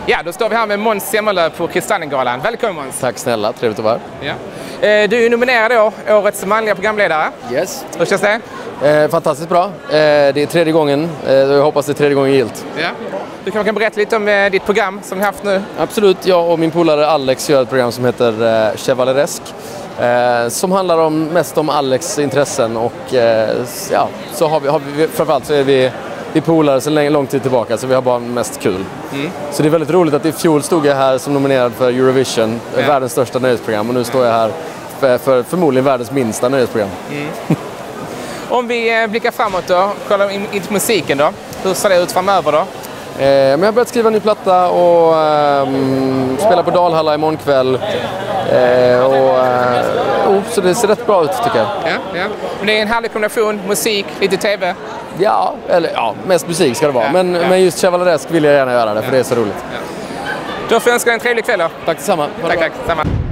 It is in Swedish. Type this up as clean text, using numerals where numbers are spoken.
Ja, då står vi här med Måns Zelmerlöw på Kristallengalan. Välkommen Måns! Tack snälla, trevligt att vara här. Ja. Du är nominerad då, årets manliga programledare. Yes. Hur känns det? Fantastiskt bra. Det är tredje gången. Jag hoppas det är tredje gången gilt. Ja. Du kan berätta lite om ditt program som ni haft nu. Absolut, jag och min polare Alex gör ett program som heter Chevaleresk. Som handlar mest om Alex intressen och ja, så har vi framförallt så är vi polare sedan lång tid tillbaka, så vi har bara mest kul. Så det är väldigt roligt att i fjol stod jag här som nominerad för Eurovision, världens största nöjesprogram, och nu står jag här för förmodligen världens minsta nöjesprogram. Om vi blickar framåt då, kollar in på musiken då, hur ser det ut framöver då? Men jag har börjat skriva en ny platta och spela på Dalhalla imorgon kväll. Så det ser rätt bra ut tycker jag. Ja. Men det är en härlig kombination, musik, lite tv. Ja, mest musik ska det vara. Men just Chevaleresk vill jag gärna göra det, för det är så roligt. Då får jag önska en trevlig kväll då. Tack detsamma. Tack. Samma.